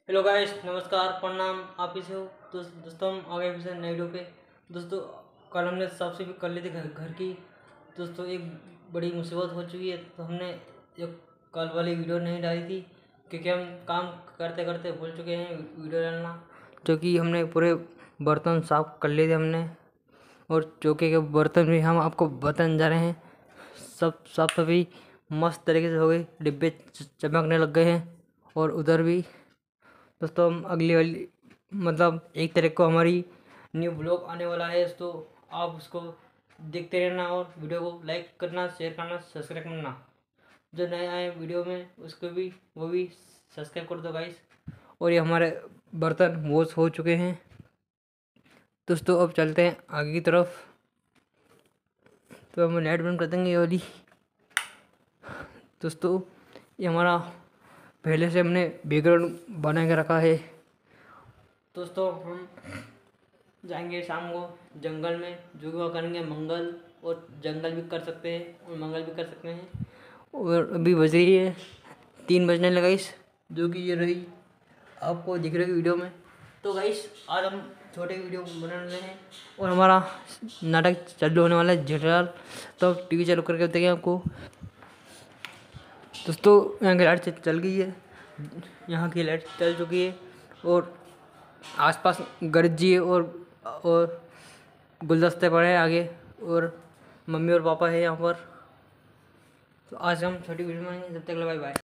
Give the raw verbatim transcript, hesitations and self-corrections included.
Hello guys, नमस्कार, प्रणाम। आप इसे हो दोस्त दोस्तों हम आ गए फिर से नए वीडियो पे। दोस्तों कल हमने साफ सफाई कर ली थी घर घर की। दोस्तों एक बड़ी मुसीबत हो चुकी है, तो हमने एक कल वाली वीडियो नहीं डाली थी क्योंकि हम काम करते करते भूल चुके हैं वीडियो डालना। क्योंकि हमने पूरे बर्तन साफ कर लिए थे हमने, और चौके के बर्तन भी हम आपको बताने जा रहे हैं। सब साफ सफाई मस्त तरीके से हो गई, डिब्बे चमकने लग गए हैं। और उधर भी दोस्तों हम अगली वाली मतलब एक तारीख को हमारी न्यू ब्लॉग आने वाला है, तो आप उसको देखते रहना और वीडियो को लाइक करना, शेयर करना, सब्सक्राइब करना। जो नए आए वीडियो में उसको भी वो भी सब्सक्राइब कर दो गाइस। और ये हमारे बर्तन वॉश हो चुके हैं। दोस्तों अब चलते हैं आगे की तरफ। तो हम लाइट बंद कर देंगे ये वाली। दोस्तों ये हमारा पहले से हमने बैकग्राउंड बना के रखा है। दोस्तों हम जाएंगे शाम को जंगल में, जो वहाँ करेंगे मंगल, और जंगल भी कर सकते हैं और मंगल भी कर सकते हैं। और अभी बज रही है तीन बजने लगा इस, जो कि ये रही आपको दिख रही वीडियो में। तो गाइस आज हम छोटे वीडियो बना रहे हैं और हमारा नाटक चालू होने वाला है जेठालाल। तो टीवी चालू करके बताइए आपको। दोस्तों यहाँ की लाइट चल गई है, यहाँ की लाइट चल चुकी है, और आसपास गरजी और और गुलदस्ते पड़े हैं आगे, और मम्मी और पापा है यहाँ पर। तो आज हम छोटी वीडियो बनाएंगे, जब तक बाय बाय।